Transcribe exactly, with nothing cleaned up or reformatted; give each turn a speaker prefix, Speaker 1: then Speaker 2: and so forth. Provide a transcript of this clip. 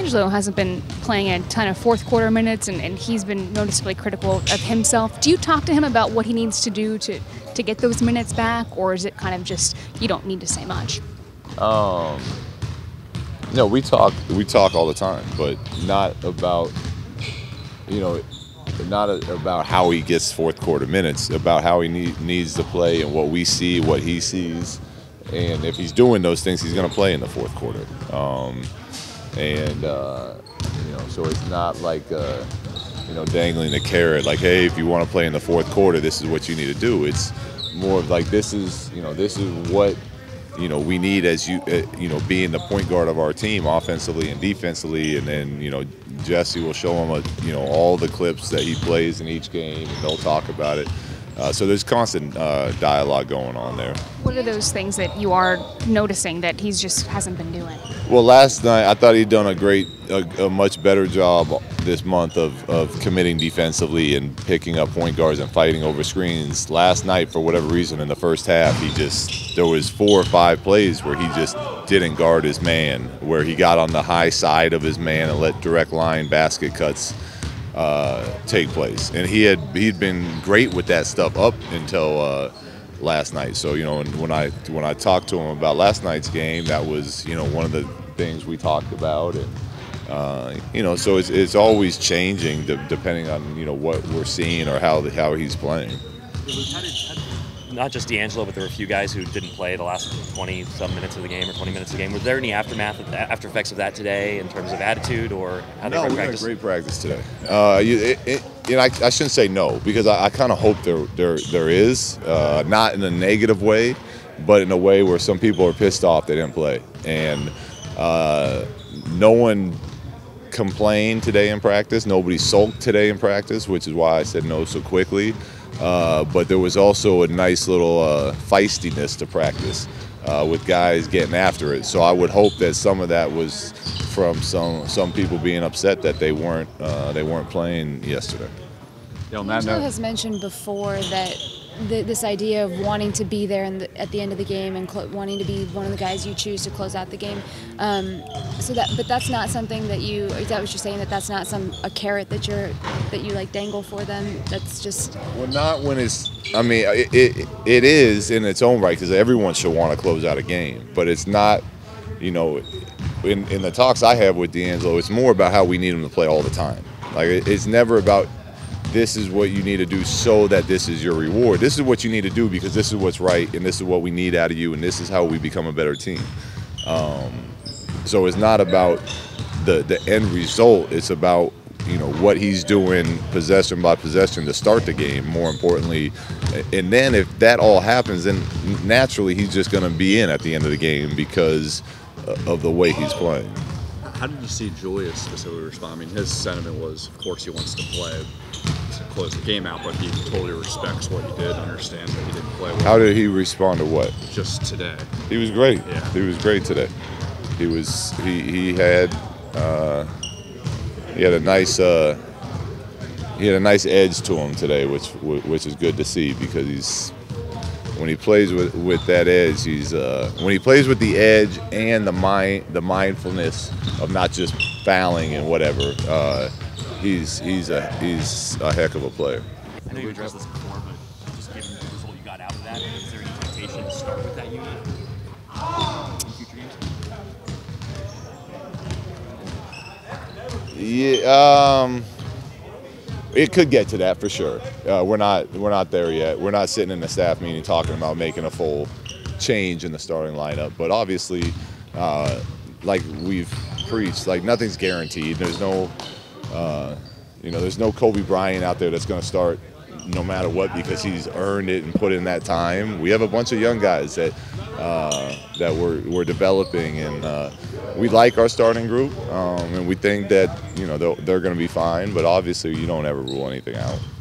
Speaker 1: D'Angelo hasn't been playing a ton of fourth quarter minutes, and, and he's been noticeably critical of himself. Do you talk to him about what he needs to do to, to get those minutes back, or is it kind of just you don't need to say much?
Speaker 2: Um, no, we talk we talk all the time, but not about, you know, not a, about how he gets fourth quarter minutes, about how he need, needs to play and what we see, what he sees. And if he's doing those things, he's going to play in the fourth quarter. Um, and, uh, you know, so it's not like, uh, you know, dangling a carrot like, hey, if you want to play in the fourth quarter, this is what you need to do. It's more of like, this is, you know, this is what, you know, we need as you, uh, you know, being the point guard of our team offensively and defensively. And then, you know, Jesse will show him, a, you know, all the clips that he plays in each game, and they'll talk about it. Uh, so there's constant uh, dialogue going on there.
Speaker 1: What are those things that you are noticing that he's just hasn't been doing?
Speaker 2: Well, last night I thought he'd done a great, a, a much better job this month of, of committing defensively and picking up point guards and fighting over screens. Last night, for whatever reason, in the first half, he just, there was four or five plays where he just didn't guard his man, where he got on the high side of his man and let direct line basket cuts Uh, take place, and he had he'd been great with that stuff up until uh, last night. So you know, when I when I talked to him about last night's game, that was you know one of the things we talked about, and uh, you know, so it's it's always changing de depending on you know what we're seeing or how the, how he's playing.
Speaker 3: How did, how did, not just D'Angelo, but there were a few guys who didn't play the last twenty some minutes of the game or twenty minutes of the game. Was there any aftermath, after effects of that today in terms of attitude or how they
Speaker 2: no,
Speaker 3: were
Speaker 2: we
Speaker 3: practice?
Speaker 2: had a great practice today. Uh, you, it, it, you know, I, I shouldn't say no because I, I kind of hope there there there is, uh, not in a negative way, but in a way where some people are pissed off they didn't play, and uh, no one complained today in practice. Nobody sulked today in practice, which is why I said no so quickly. Uh, but there was also a nice little uh, feistiness to practice uh, with guys getting after it. So I would hope that some of that was from some some people being upset that they weren't uh, they weren't playing yesterday.
Speaker 4: D'Angelo has mentioned before that the, this idea of wanting to be there in the, at the end of the game and wanting to be one of the guys you choose to close out the game. Um, so that, but that's not something that you. Is that what you're saying? That that's not some a carrot that you're that you like dangle for them. That's just.
Speaker 2: Well, not when it's. I mean, it it, it is in its own right because everyone should want to close out a game, but it's not. You know, in in the talks I have with D'Angelo, it's more about how we need him to play all the time. Like it, it's never about. This is what you need to do so that this is your reward. This is what you need to do because this is what's right and this is what we need out of you and this is how we become a better team. Um, so it's not about the, the end result. It's about, you know, what he's doing possession by possession to start the game, more importantly. And then if that all happens, then naturally he's just going to be in at the end of the game because of the way he's playing.
Speaker 5: How did you see Julius specifically respond? I mean, his sentiment was, of course, he wants to play to close the game out, but he totally respects what he did, understands that he didn't play well.
Speaker 2: How did he respond to what?
Speaker 5: Just today.
Speaker 2: He was great.
Speaker 5: Yeah.
Speaker 2: He was great today. He was. He he had. Uh, he had a nice. Uh, he had a nice edge to him today, which which is good to see because he's. When he plays with, with that edge, he's uh, when he plays with the edge and the mind, the mindfulness of not just fouling and whatever. Uh, he's he's a he's a heck of a player.
Speaker 3: I know you addressed this before, but just given the result you got out of that, is there any temptation to start with that unit in future games?
Speaker 2: Yeah. Um, It could get to that for sure. Uh, we're not we're not there yet. We're not sitting in the staff meeting talking about making a full change in the starting lineup. But obviously, uh, like we've preached, like nothing's guaranteed. There's no, uh, you know, there's no Kobe Bryant out there that's going to start no matter what because he's earned it and put in that time. We have a bunch of young guys that uh, that we're we're developing, and uh, we like our starting group, um, and we think that you know they're, they're going to be fine. But obviously, you don't ever rule anything out.